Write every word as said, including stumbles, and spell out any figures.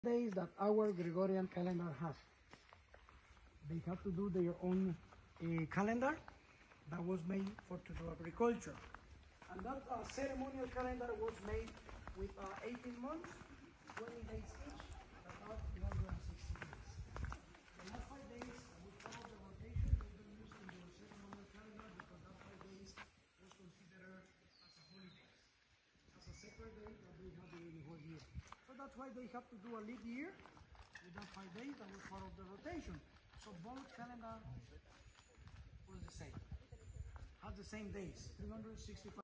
days that our Gregorian calendar has. They have to do their own uh, calendar that was made for to do agriculture. And that uh, ceremonial calendar was made with uh, eighteen months, twenty days each, that are three hundred sixty days. The last five days we follow the rotation we've been using the ceremonial calendar because that five days was considered as a holiday, as a separate day that we have during the whole year. So that's why they have to do a leap year with that five days that was part of the rotation. So both calendar was the same, had the same days, three hundred sixty-five.